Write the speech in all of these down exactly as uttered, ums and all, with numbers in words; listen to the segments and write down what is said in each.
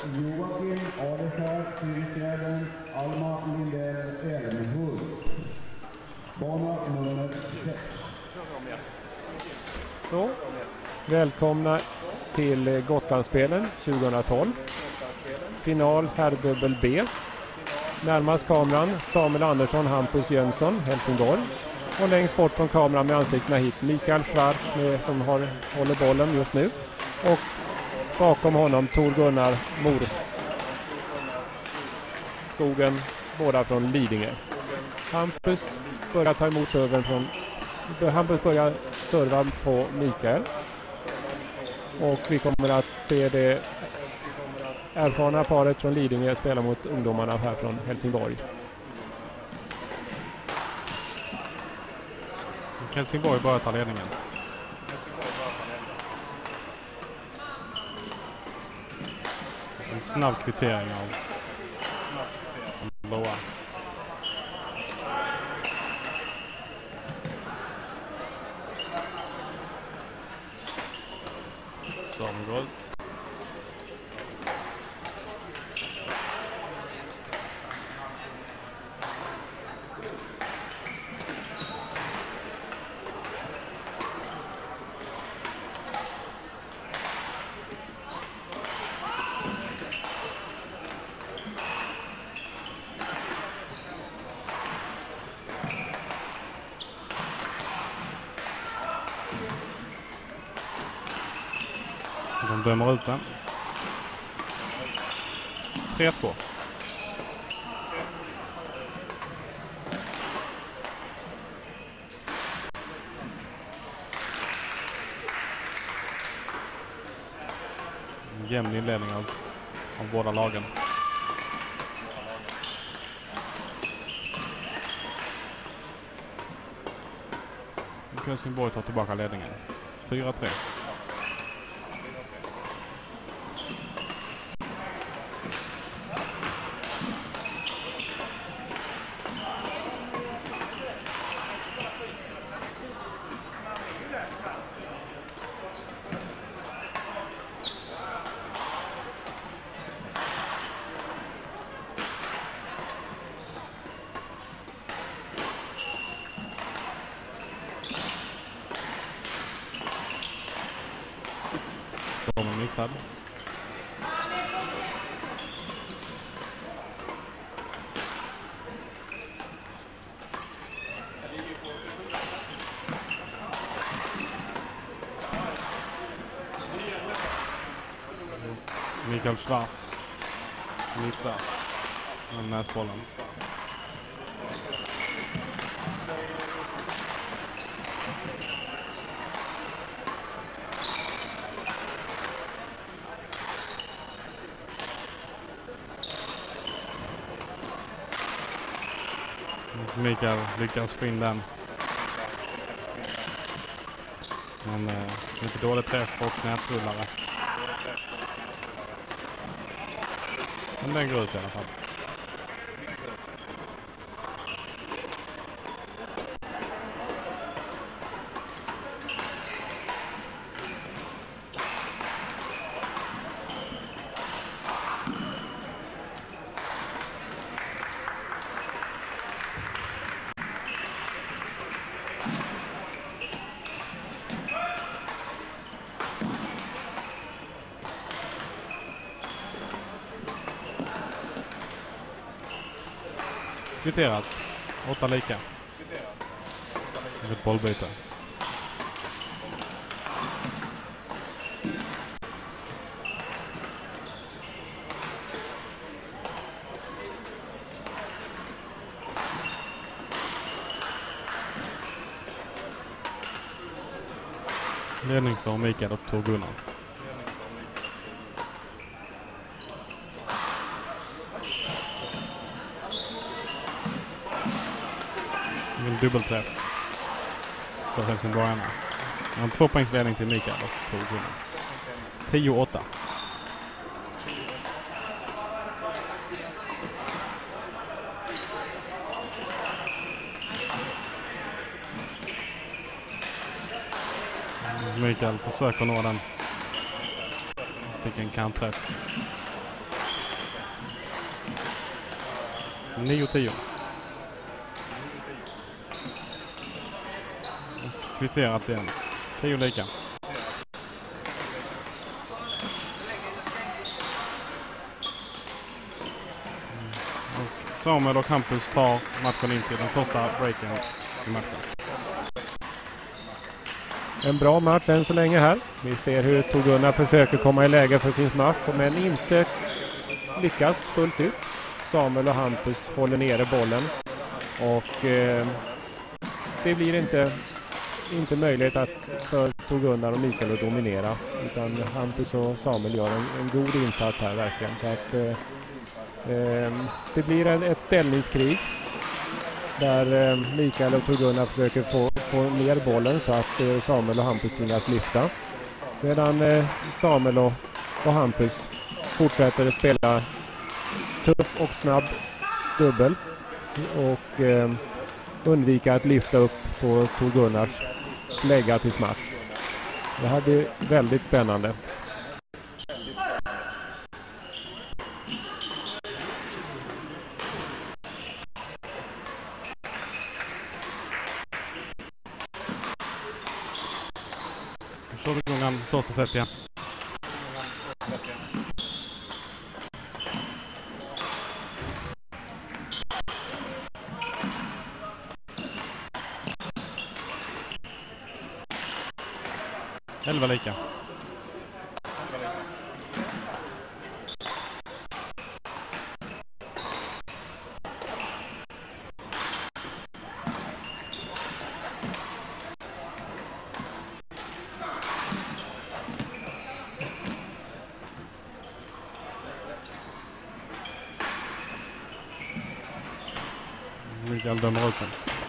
Joakim Adeskär, Fyrfjärden, Alma Lindell, Älmhult. Bana nummer sex. Så, välkomna till Gotlandsspelen tjugohundratolv. Final herrdubbel B. Närmast kameran Samuel Andersson, Hampus Jönsson, Helsingborg. Och längst bort från kameran med ansiktena hit Mikael Schwarz med, som har, håller bollen just nu. Och bakom honom Tor Gunnar Mor Skogen, båda från Lidingö. Hampus börjar ta emot serven från Hampus börjar serva på Mikael. Och vi kommer att se det erfarna paret från Lidingö spela mot ungdomarna här från Helsingborg. Helsingborg börjar ta ledningen. En snabb kvittering av Loa. Somgold. De dömer ut den. tre två. En jämn inledning av, av båda lagen. Helsingborg tar tillbaka ledningen. fyra tre. Missad. Mikael Schwarz missar med nätbollen. Mikael lyckas få in den. Men eh, mycket dålig träff och nätrullare. Men den går ut i alla fall. Kvitterat. Åtta lika. Ett bollbyte. Ledning för Mikael och Tor Gunnar. En dubbelträff för Helsingborgarna. En tvåpoängsledning till Mikael och Tor Gunnar. tio åtta. Mikael försöker nå den. Fick en kantträff. nio tio. Kvitterat igen. tio lika. Samuel och Hampus tar matchen in till den första breaken i matchen. En bra match än så länge här. Vi ser hur Tor-Gunnar försöker komma i läge för sin smash men inte lyckas fullt ut. Samuel och Hampus håller nere bollen och eh, det blir inte, inte möjligt att för Tor-Gunnar och Mikael att dominera, utan Hampus och Samuel gör en, en god insats här verkligen. Så att eh, eh, det blir en, ett ställningskrig där eh, Mikael och Tor-Gunnar försöker få, få ner bollen så att eh, Samuel och Hampus tvingas lyfta. Medan eh, Samuel och, och Hampus fortsätter att spela tuff och snabb dubbel och eh, undvika att lyfta upp på Tor-Gunnars slägga till smash. Det här blir väldigt spännande. Så det går han första set igen. elva lika. Mikael dömer ut den.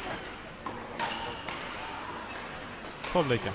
tolv lika.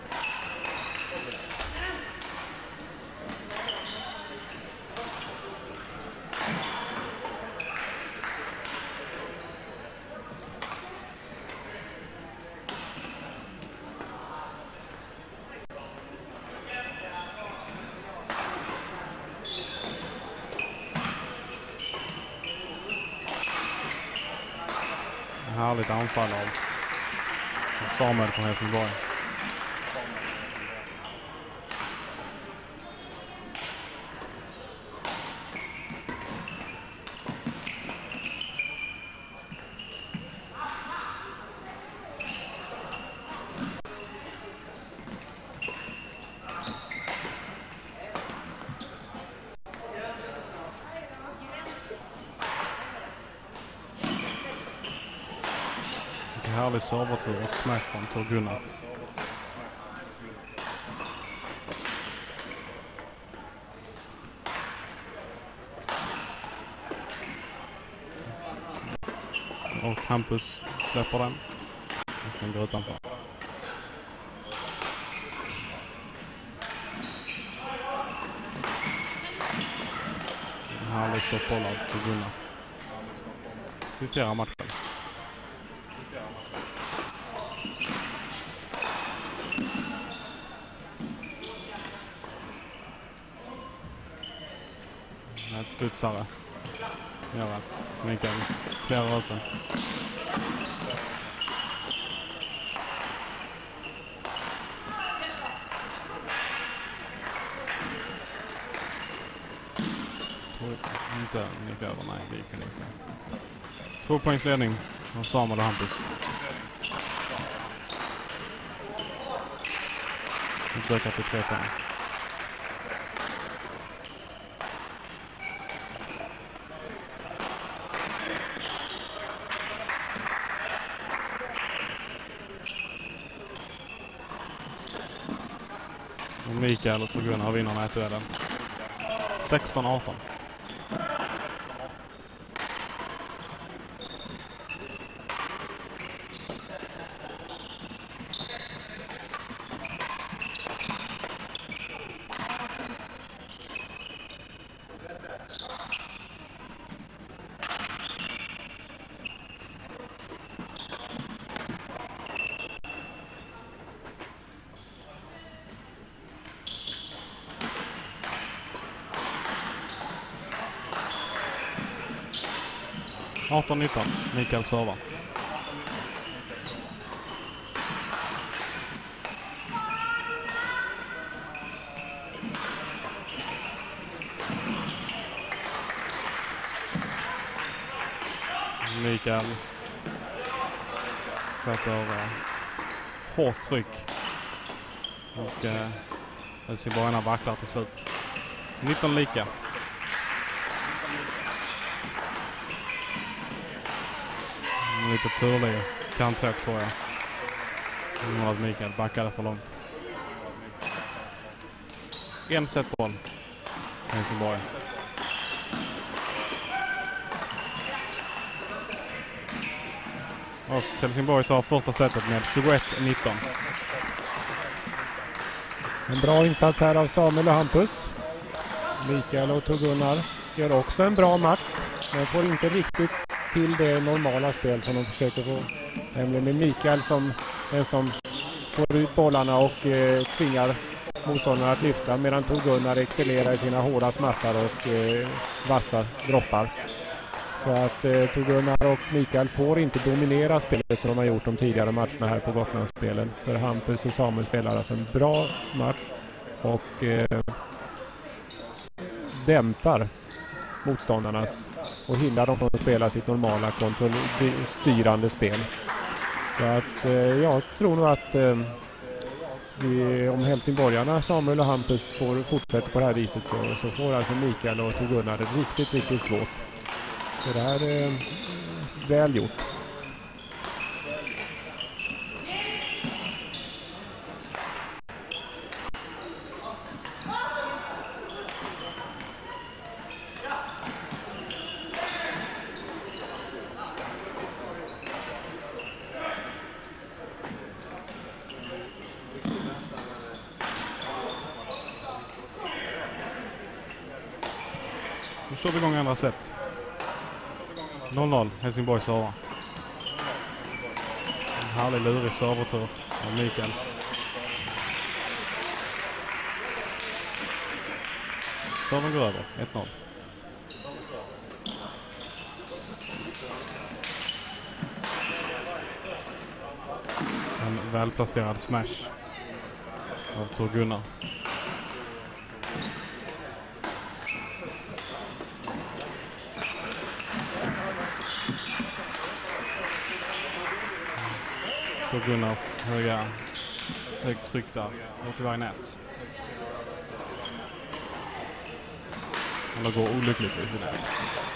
Härligt anfall av Samuel från Helsingborg. Härlig servertur och smash från Tor-Gunnar. Och Hampus släpper den. Och den går utanför. Härlig stoppboll av Tor-Gunnar. Kvitterar matchen. Ett studsare gör att Mikael klarar ut den. Tror inte gick över, nej det gick inte. Två poängs ledning av Samuel och Hampus. Det ökar till tre poäng. Mikael och Tor-Gunnar vinner i duellen. sexton arton. arton nitton. Mikael servar. Mikael sätter uh, hårt tryck. Och uh, Helsingborgarna vacklar till slut. nitton lika. Lite turlig kanträff tror jag. Nu att Mikael backade för långt. En setboll. Helsingborg. Och Helsingborg tar första setet med tjugoett nitton. En bra insats här av Samuel och Hampus. Mikael och Tor-Gunnar gör också en bra match. Men får inte riktigt till det normala spel som de försöker få. Nämligen med Mikael som en som får ut bollarna och eh, tvingar motståndarna att lyfta. Medan Tor-Gunnar excellerar i sina hårda smattar och eh, vassa droppar. Så att eh, Tor-Gunnar och Mikael får inte dominera spelet som de har gjort de tidigare matcherna här på Gotlandsspelen. För Hampus och Samuel spelar alltså en bra match och eh, dämpar motståndarnas och hindrar dem från att spela sitt normala kontrollstyrande spel. Så att eh, jag tror nog att eh, vi, om Helsingborgarna, Samuel och Hampus får fortsätta på det här viset så, så får alltså Mikael och Tor-Gunnar det riktigt, riktigt svårt. Så det här är väl gjort. Nu kör vi igång andra set. noll noll, Helsingborg servar. En härlig lurig servertur av Mikael. Servern går över, ett noll. En välplacerad smash av Tor-Gunnar. Tor-Gunnars höga högt tryck där. Går tyvärr i nät. Eller går olyckligtvis i nät.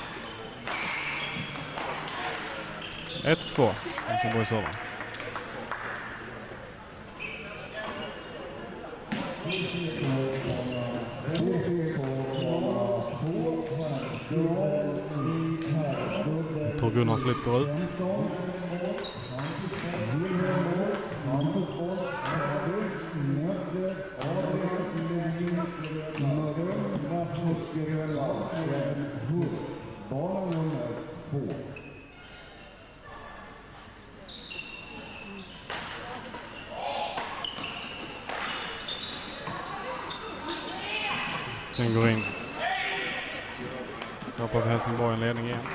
ett två. Helsingborg servar. Tor-Gunnars lyft går ut. Den går in. Jag hoppas att Helsingborg en ledning igen.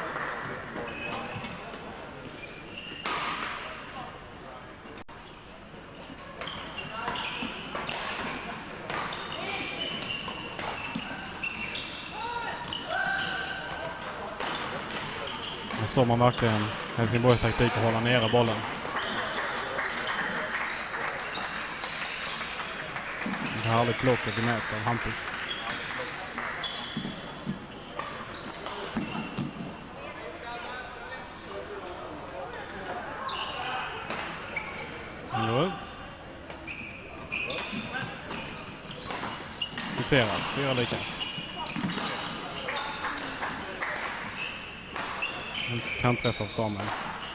Och så man verkligen Helsingborgs taktik att hålla nere bollen. Det härligt plocket i nät av Hampus. Noterat, fyra lika. En kanträff av Samuel.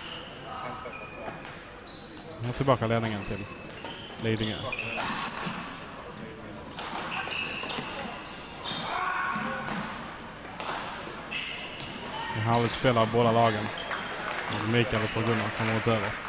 Nu tillbaka ledningen till Lidingö. En härligt spel av båda lagen. Mikael och Tor-Gunnar kommer åt överst.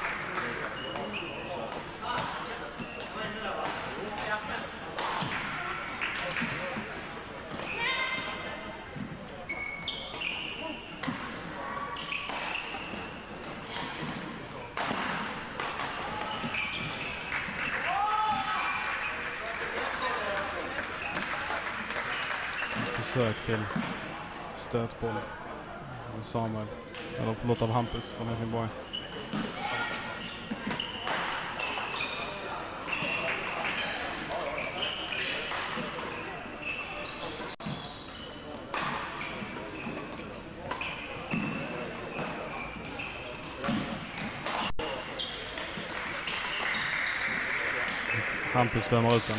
försök till stötboll. Samuel, eller förlåt av Hampus från Helsingborg. Hampus dömer ut den.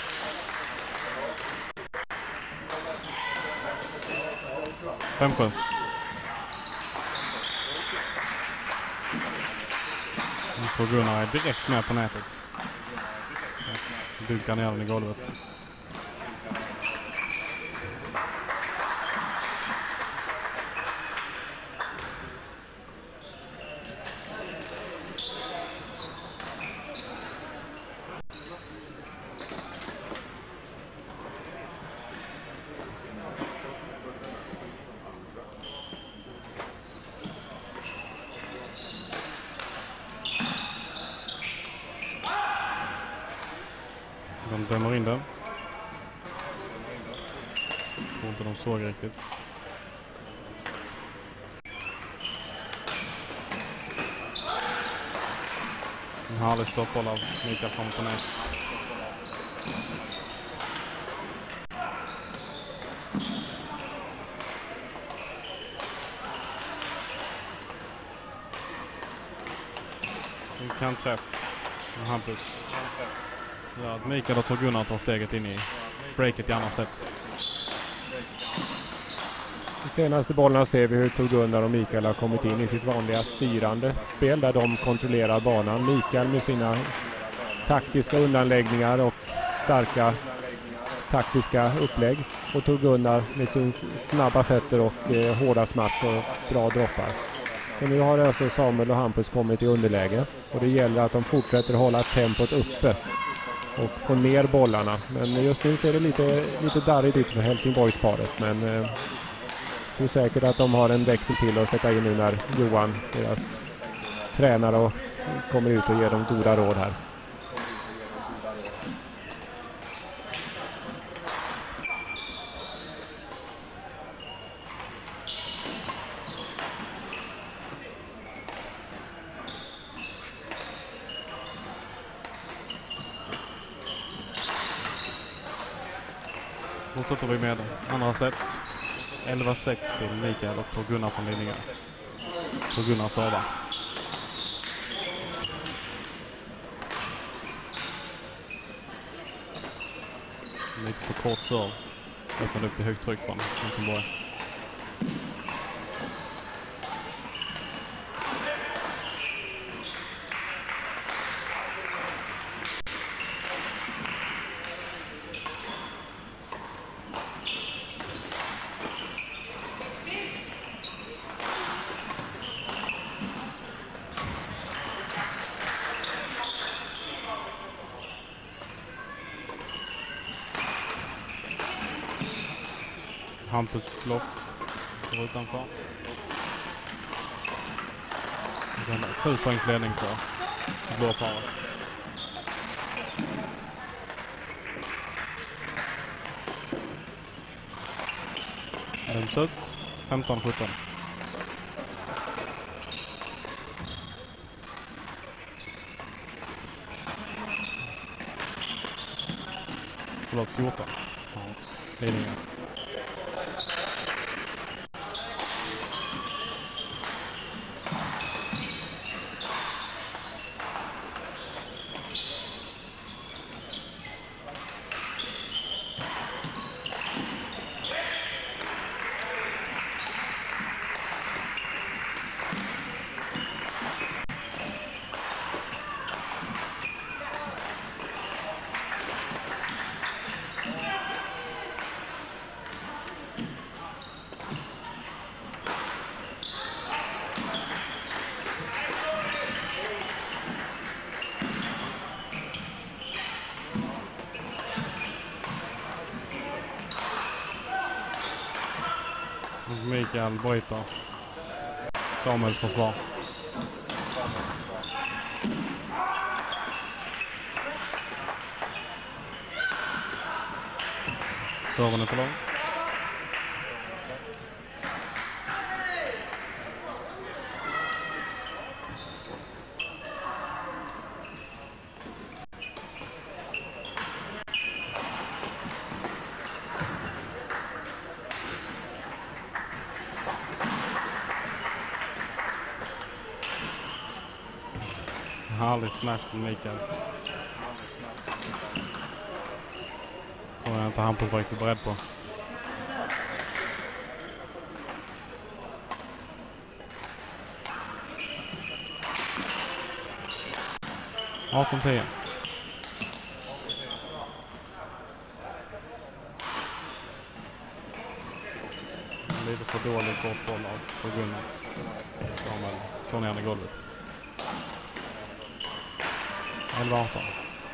fem sju. För Gunnar är direkt med på nätet. Dunkar ner den i golvet. De dömer in den. Jag tror inte de såg riktigt. En härlig stoppboll av Mikael från Ponäs. En kantträff från Hampus. Ja, att Mikael och Tor-Gunnar tar steget in i breaket i andra sätt. De senaste bollarna ser vi hur Tor-Gunnar och Mikael har kommit in i sitt vanliga styrande spel där de kontrollerar banan. Mikael med sina taktiska undanläggningar och starka taktiska upplägg. Och Tor-Gunnar med sin snabba fötter och eh, hårda smatt och bra droppar. Så nu har alltså Samuel och Hampus kommit i underläge. Och det gäller att de fortsätter hålla tempot uppe och få ner bollarna. Men just nu ser det lite, lite darrigt ut för Helsingborgsparet. Men eh, jag tror säkert att de har en växel till att sätta in nu när Johan, deras tränare, och kommer ut och ger dem goda råd här. Fortsätter vi med andra set. elva sex till Mikael och Tor-Gunnar från ledningen. Tor-Gunnar servar. Lite för kort serv. Öppnar upp till högt tryck från Helsingborg. Hampus block går utanför. Den sju poängs ledning för blåparet. Döms ut femton sjutton. Förlåt, fjorton. Ja, ledningen. Mikael bryter Samuels försvar. Serven är för lång. Härlig smash från Mikael. Kommer jag inte Hampus var riktigt beredd på. arton tio. Lite för dålig kortboll av för Gunnar. Samuel slår ner i golvet. elva arton.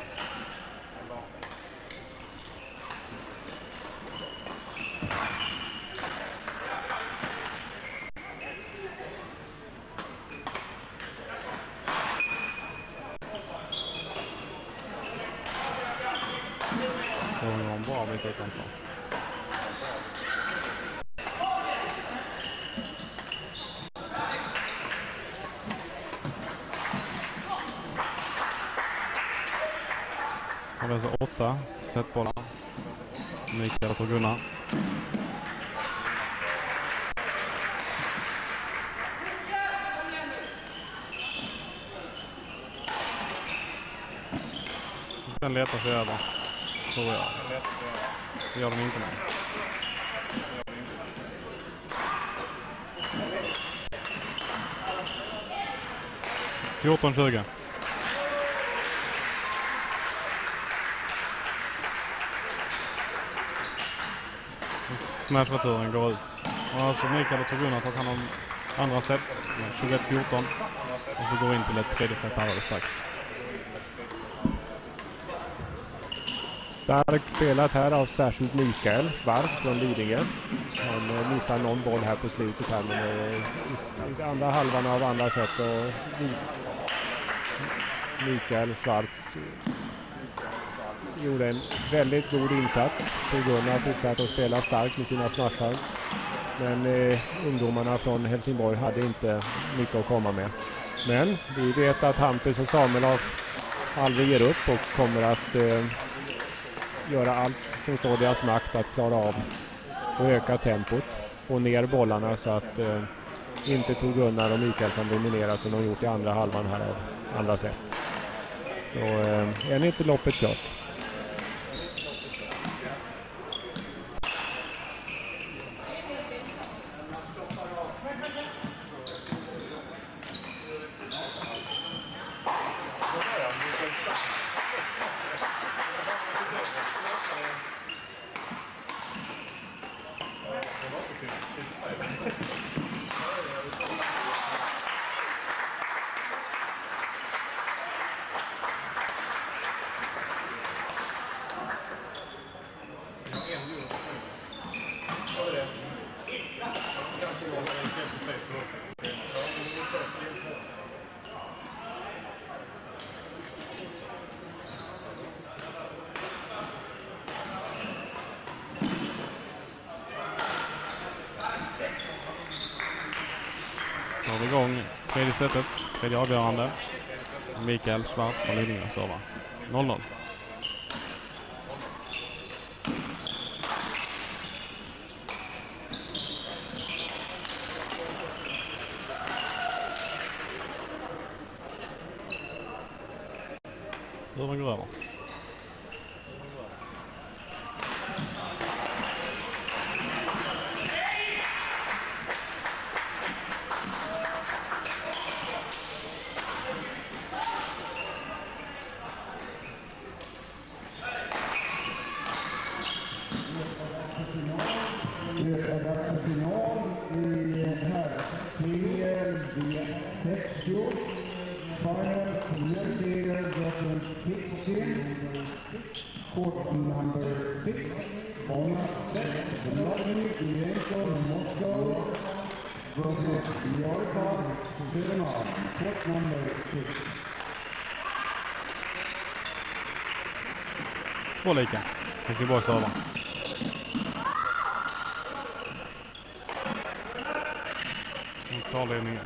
Det var en bra bit utanför. Han har så åtta setbollar. Mikael och Gunnar. Den letar sig över. Så jag. Det gör de inte med. fjorton tjugo. Smashreturen går ut. Och alltså Mikael och Gunnar tar hand om andra set. tjugoett fjorton. Och så går in till ett tredje set alldeles strax. Starkt spelat här av särskilt Mikael Schwarz från Lidingö. Han missar någon boll här på slutet här, men i andra halvan av andra set och Mikael Schwarz gjorde en väldigt god insats. Gunnar fortsatte att spela starkt med sina smashar. Men eh, ungdomarna från Helsingborg hade inte mycket att komma med. Men vi vet att Hampus och Samuel aldrig ger upp och kommer att eh, göra allt som står i deras makt att klara av och öka tempot. Få ner bollarna så att eh, inte Tor Gunnar och Mikael kan dominera som de gjort i andra halvan här av andra sätt. Så eh, är inte loppet kört. Då är vi igång tredje setet, tredje avgörande. Mikael Schwarz från Lidingö servar. noll noll. Serven går över. Två lika. Helsingborg servar. Nu tar ledningen.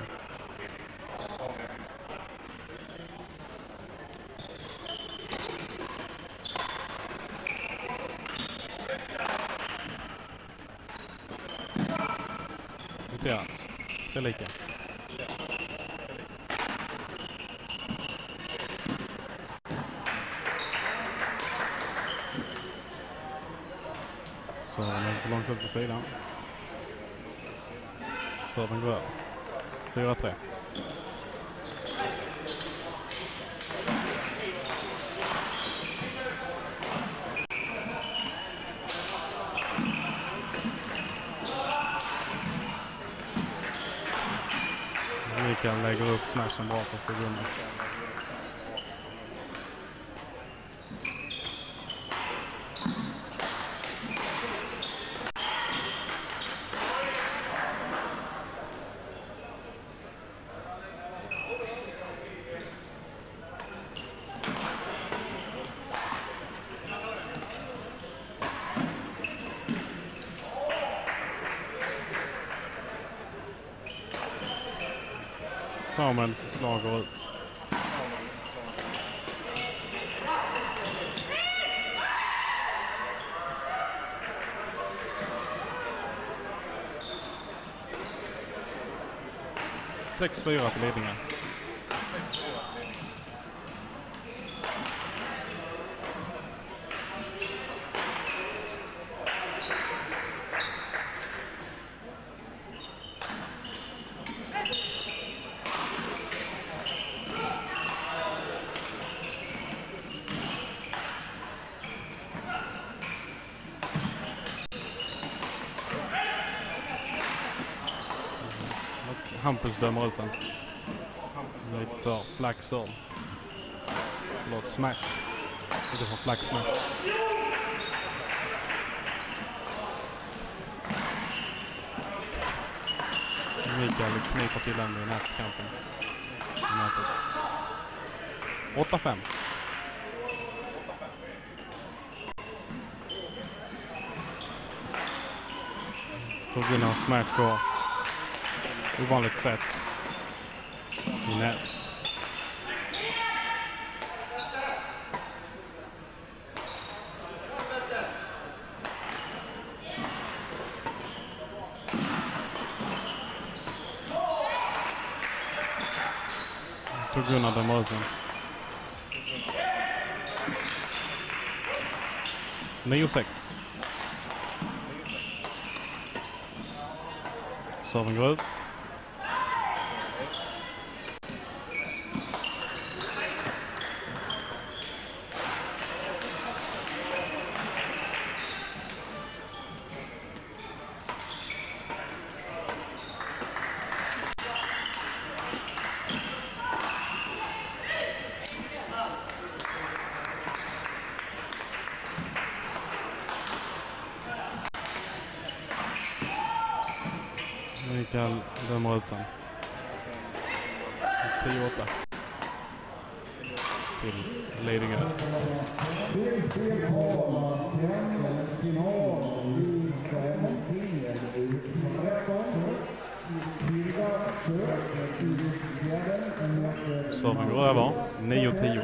Noterat. Tre lika. sidan. Serven går över. fyra tre. Mikael lägger upp smashen bra för Torgunnar. Samuels slag går ut. sex fyra till ledningen. Hampus dömer ut den. Lite för flack serve. Förlåt, smash. Lite för flack smash. Mikael kniper till den i nätkanten. åtta fem. Torgunnar smash går ovanligt sätt i nät. Torgunnar dömer ut den. nio sex. Serven går ut. Mikael dömer ut den. tio åtta. Till Lidingö. Serven går över. nio tio.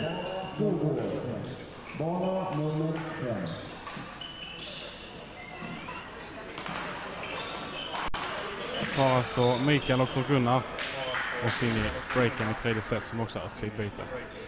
Bana nummer fem. Tar alltså Mikael och Torgunnar och sin i breaken i tredje set som också är ett sidbyte.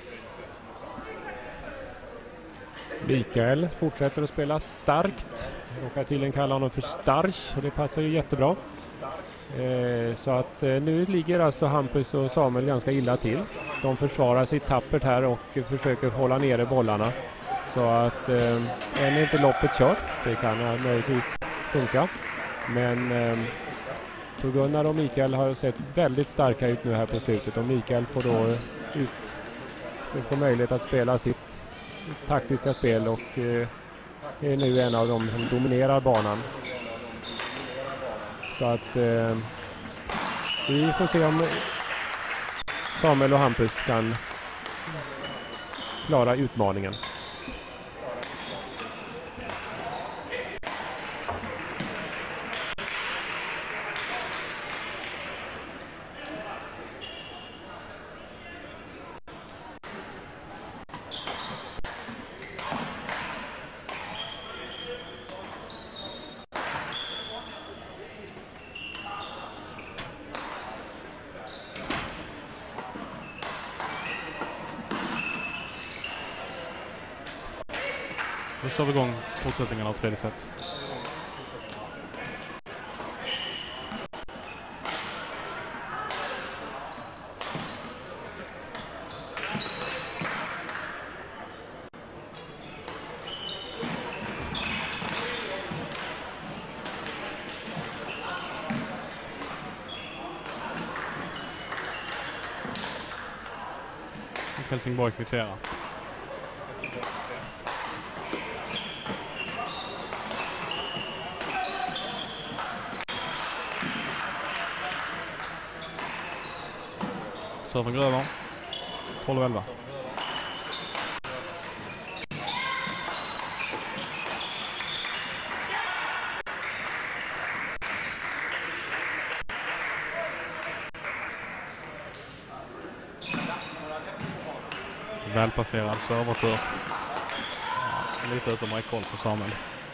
Mikael fortsätter att spela starkt. Jag kan tydligen kalla honom för Starch och det passar ju jättebra. Eh, så att eh, nu ligger alltså Hampus och Samuel ganska illa till. De försvarar sig tappert här och försöker hålla nere bollarna. Så att eh, än är inte loppet kört. Det kan eh, möjligtvis funka. Men eh, Torgunnar och Mikael har sett väldigt starka ut nu här på slutet. Och Mikael får då ut, får möjlighet att spela sitt taktiska spel och eh, är nu en av dem som dominerar banan. Så att eh, vi får se om Samuel och Hampus kan klara utmaningen. Då kör vi igång fortsättningen av tredje set. Helsingborg kvitterar. Serven går över. tolv elva. Välplacerad servertur. Ja, lite utom räckhåll för Samuel.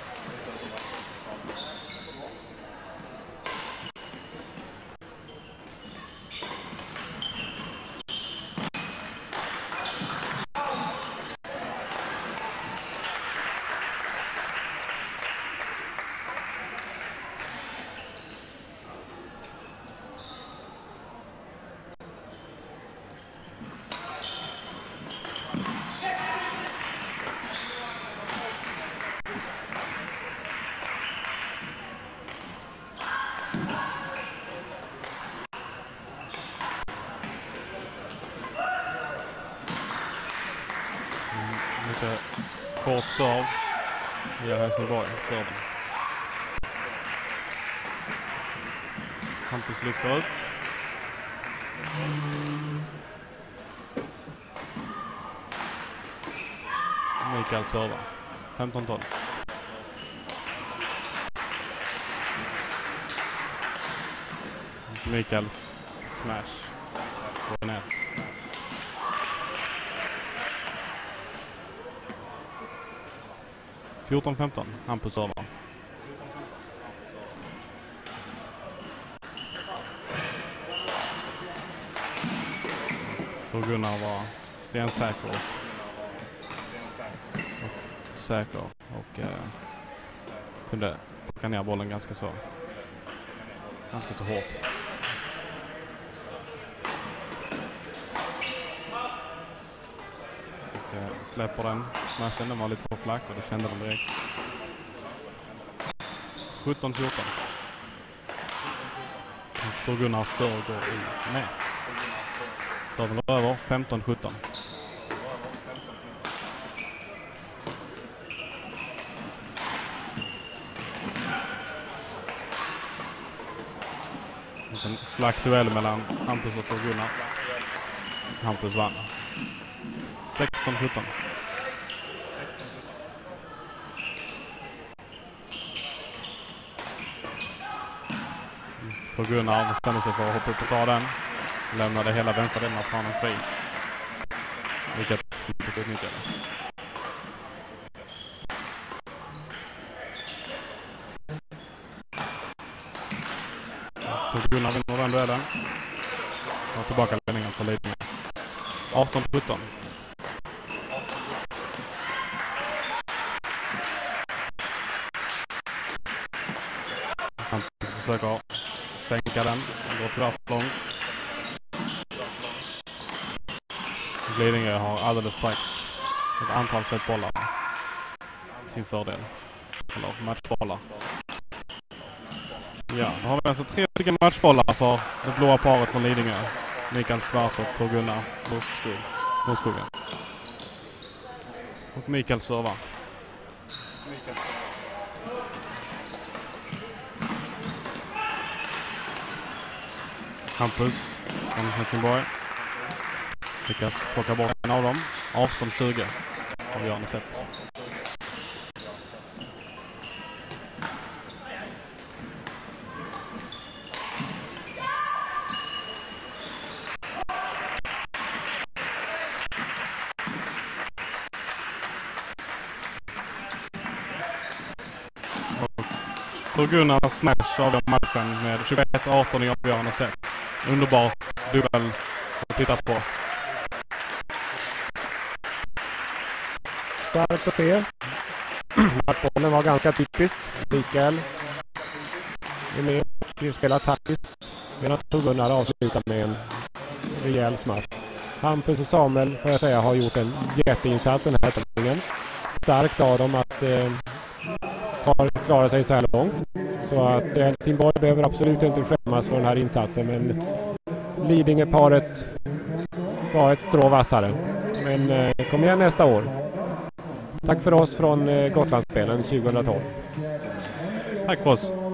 Lite kort serv via Helsingborg. Serven. Hampus lyfter ut. Mikael servar. femton tolv. Mikaels smash på nät. fjorton femton. Hampus servar. Så Gunnar var stensäker och säker och eh, kunde plocka ner bollen ganska så ganska så hårt. Och eh, släpper den. Smashen, den var lite på flack och det kände de direkt. sjutton fjorton. Så Gunnar serv går i nät. Serven går över. femton sjutton. En flack duell mellan Hampus och Gunnar. Hampus vann. sexton sjutton. Så Gunnar bestämde sig för att hoppa upp och ta den. Lämnade hela vänstra delen av planen fri. Vilket mycket utnyttjade. Så Gunnar vinner den duellen. Och tillbaka ledningen för Lidingö. arton sjutton. Han försöker sänka den. Den går tyvärr för långt. Lidingö har alldeles strax ett antal set bollar sin fördel. Eller matchbollar. Ja, då har vi alltså tre stycken matchbollar för det blåa paret från Lidingö. Mikael Schwarz och Tor Gunnar Borskogen. Och Mikael servar. Hampus från Helsingborg lyckas plocka bort en av dem. arton tjugo avgörande sätt. Så Gunnar smash av matchen med tjugoett arton i avgörande sätt. Underbar duell att titta på. Starkt att se. Matchbollen var ganska typiskt. Mikael är med och spelar taktiskt. Medan Gunnar avslutar med en rejäl smash. Hampus och Samuel får jag säga har gjort en jätteinsats den här tävlingen. Starkt av dem att eh, har klarat sig så här långt. Så att Helsingborg behöver absolut inte skämmas för den här insatsen. Men Lidingö-paret var ett strå vassare. Men eh, kom igen nästa år. Tack för oss från eh, Gotlandsspelen tjugohundratolv. Tack för oss.